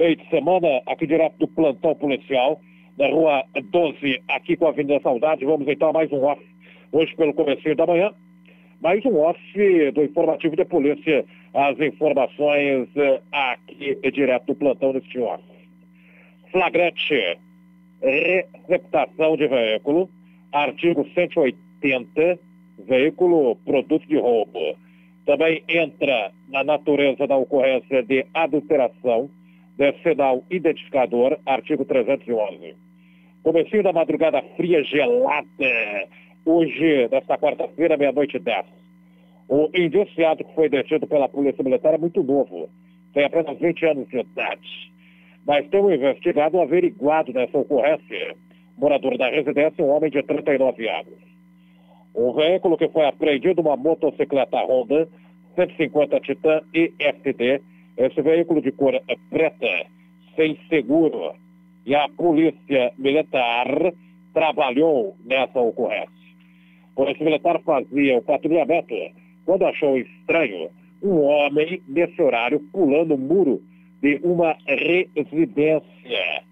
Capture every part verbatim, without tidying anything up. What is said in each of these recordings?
meio de semana, aqui direto do plantão policial, na rua doze, aqui com a Avenida Saudade. Vamos então a mais um off, hoje pelo comecinho da manhã. Mais um off do informativo de polícia, as informações aqui direto do plantão deste off. Flagrante, receptação de veículo, artigo cento e oitenta, veículo produto de roubo. Também entra na natureza da ocorrência de adulteração de sinal identificador, artigo trezentos e onze. Comecinho da madrugada fria, gelada, hoje, nesta quarta-feira, meia-noite e dez. O indiciado que foi detido pela Polícia Militar é muito novo, tem apenas vinte anos de idade. Mas tem um investigado, um averiguado nessa ocorrência, morador da residência, um homem de trinta e nove anos. O veículo que foi apreendido, uma motocicleta Honda cento e cinquenta Titan E F D, esse veículo de cor preta, sem seguro, e a Polícia Militar trabalhou nessa ocorrência. A Polícia Militar fazia o patrulhamento quando achou estranho um homem nesse horário pulando o muro de uma residência.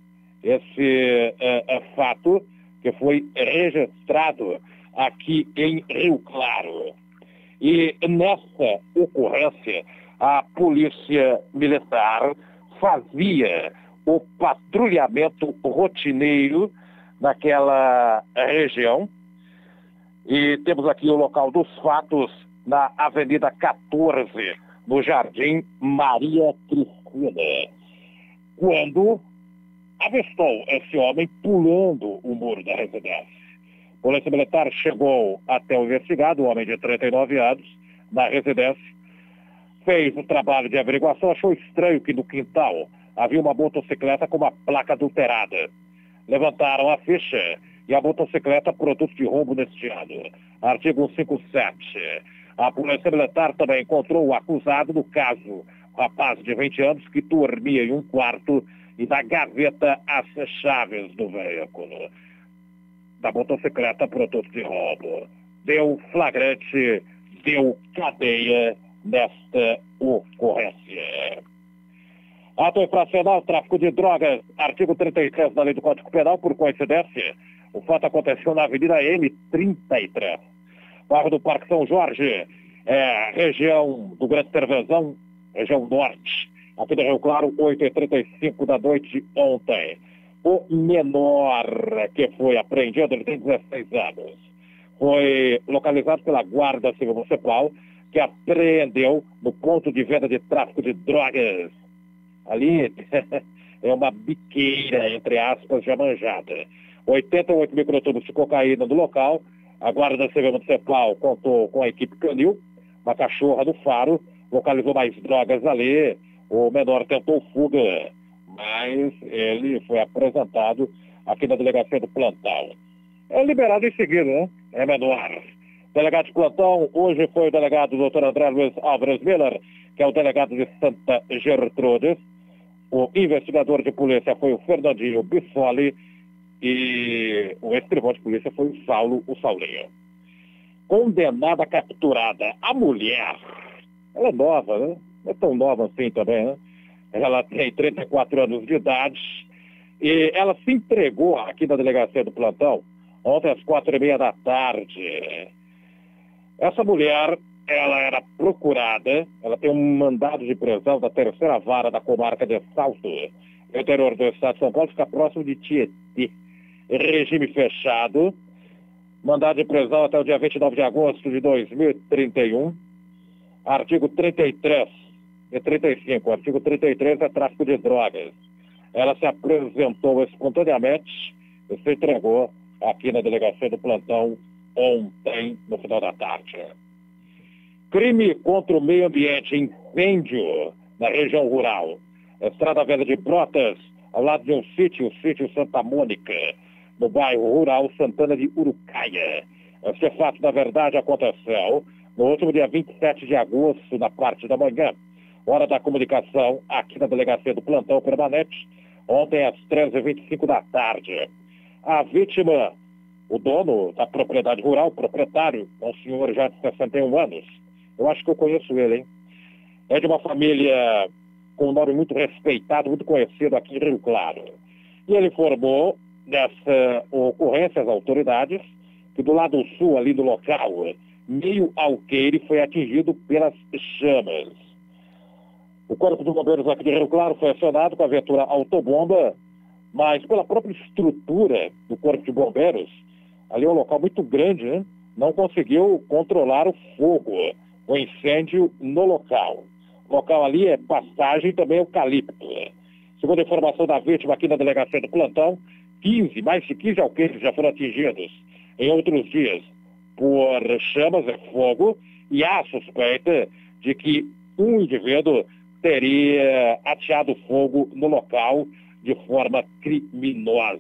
Esse é, é fato que foi registrado aqui em Rio Claro. E nessa ocorrência, a Polícia Militar fazia o patrulhamento rotineiro naquela região. E temos aqui o local dos fatos na Avenida quatorze, no Jardim Maria Cristina, quando avistou esse homem pulando o muro da residência. A Polícia Militar chegou até o investigado, um homem de trinta e nove anos, na residência, fez o trabalho de averiguação, achou estranho que no quintal havia uma motocicleta com uma placa adulterada. Levantaram a ficha e a motocicleta produto de roubo neste ano. Artigo cento e cinquenta e sete. A Polícia Militar também encontrou o acusado no caso, um rapaz de vinte anos que dormia em um quarto e na gaveta as chaves do veículo da motocicleta produto de roubo. Deu flagrante, deu cadeia nesta ocorrência. Ato infracional, tráfico de drogas, artigo trinta e três da Lei do Código Penal, por coincidência, o fato aconteceu na Avenida M trinta e três, bairro do Parque São Jorge, é, região do Grande Intervenção, região norte, aqui do Rio Claro, oito e trinta e cinco da noite ontem. O menor que foi apreendido, ele tem dezesseis anos, foi localizado pela Guarda Civil Municipal, que apreendeu no ponto de venda de tráfico de drogas. Ali é uma biqueira, entre aspas, já manjada. oitenta e oito microtubos de cocaína no local. A Guarda Civil Municipal contou com a equipe canil, uma cachorra no faro, localizou mais drogas ali. O menor tentou fuga, mas ele foi apresentado aqui na delegacia do plantão. É liberado em seguida, né? É menor. Delegado de plantão, hoje foi o delegado doutor André Luiz Álvares Miller, que é o delegado de Santa Gertrudes. O investigador de polícia foi o Fernandinho Bissoli e o escrivão de polícia foi o Saulo, o Saulinho. Condenada, capturada. A mulher, ela é nova, né? Não é tão nova assim também, né? Ela tem trinta e quatro anos de idade e ela se entregou aqui na delegacia do plantão ontem às quatro e meia da tarde. Essa mulher, ela era procurada, ela tem um mandado de prisão da terceira vara da comarca de Salto, no interior do estado de São Paulo, fica próximo de Tietê. Regime fechado, mandado de prisão até o dia vinte e nove de agosto de dois mil e trinta e um, artigo trinta e três e trinta e cinco, artigo trinta e três é tráfico de drogas. Ela se apresentou espontaneamente e se entregou aqui na delegacia do plantão ontem, no final da tarde. Crime contra o meio ambiente, incêndio na região rural. Estrada Velha de Brotas, ao lado de um sítio, o sítio Santa Mônica, no bairro rural Santana de Urucaia. Este fato, na verdade, aconteceu no último dia vinte e sete de agosto, na parte da manhã, hora da comunicação, aqui na delegacia do plantão permanente, ontem às treze e vinte e cinco da tarde. A vítima, o dono da propriedade rural, o proprietário, é um senhor já de sessenta e um anos. Eu acho que eu conheço ele, hein? É de uma família com um nome muito respeitado, muito conhecido aqui em Rio Claro. E ele informou dessa ocorrência às autoridades que do lado sul ali do local, meio alqueire foi atingido pelas chamas. O Corpo de Bombeiros aqui de Rio Claro foi acionado com a viatura autobomba, mas pela própria estrutura do Corpo de Bombeiros, ali é um local muito grande, né? Não conseguiu controlar o fogo, o incêndio no local. O local ali é pastagem e também eucalipto. Segundo a informação da vítima aqui na delegacia do plantão, quinze, mais de quinze alqueires já foram atingidos em outros dias por chamas e fogo, e há suspeita de que um indivíduo teria ateado fogo no local de forma criminosa.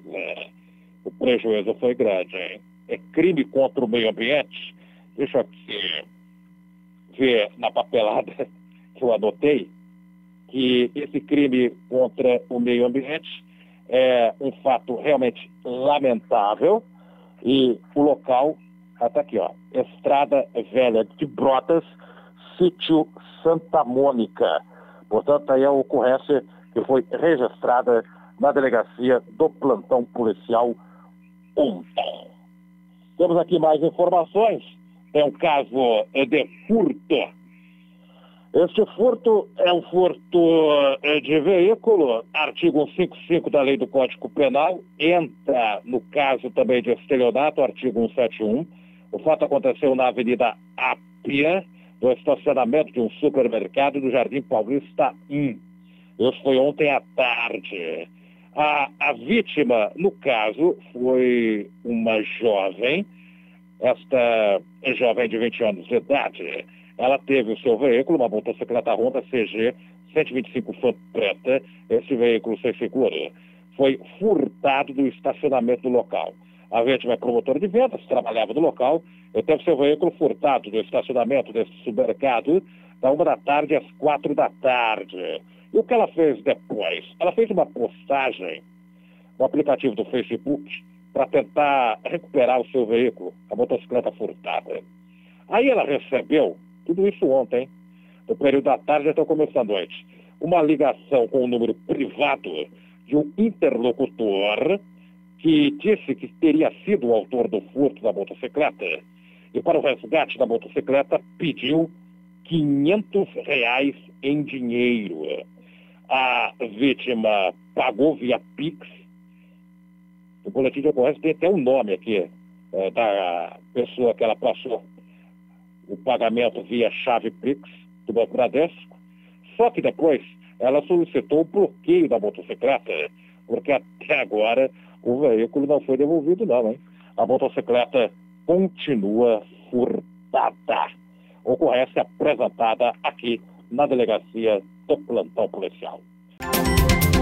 O prejuízo foi grande, hein? É crime contra o meio ambiente. Deixa eu aqui ver na papelada que eu anotei que esse crime contra o meio ambiente é um fato realmente lamentável e o local, até aqui, ó, Estrada Velha de Brotas, sítio Santa Mônica. Portanto, aí a ocorrência que foi registrada na delegacia do plantão policial ontem. Temos aqui mais informações. Tem um caso de furto. Este furto é um furto de veículo, artigo cento e cinquenta e cinco da Lei do Código Penal, entra no caso também de estelionato, artigo cento e setenta e um. O fato aconteceu na Avenida Ápia, no estacionamento de um supermercado do Jardim Paulista um. Isso foi ontem à tarde. A, a vítima, no caso, foi uma jovem, esta jovem de vinte anos de idade. Ela teve o seu veículo, uma motocicleta Honda C G cento e vinte e cinco Fan preta, esse veículo sem seguro, foi furtado do estacionamento do local. A vítima é promotora de vendas, trabalhava no local, e teve seu veículo furtado do estacionamento desse supermercado da uma da tarde às quatro da tarde. E o que ela fez depois? Ela fez uma postagem no aplicativo do Facebook para tentar recuperar o seu veículo, a motocicleta furtada. Aí ela recebeu, tudo isso ontem, no período da tarde até o começo da noite, uma ligação com um número privado de um interlocutor que disse que teria sido o autor do furto da motocicleta e para o resgate da motocicleta pediu quinhentos reais em dinheiro. A vítima pagou via Pix. O boletim de ocorrência tem até um nome aqui é, da pessoa que ela passou o pagamento via chave Pix do Banco Bradesco. Só que depois ela solicitou o bloqueio da motocicleta, porque até agora o veículo não foi devolvido não, hein? A motocicleta continua furtada. Ocorrência apresentada aqui na delegacia do plantão policial.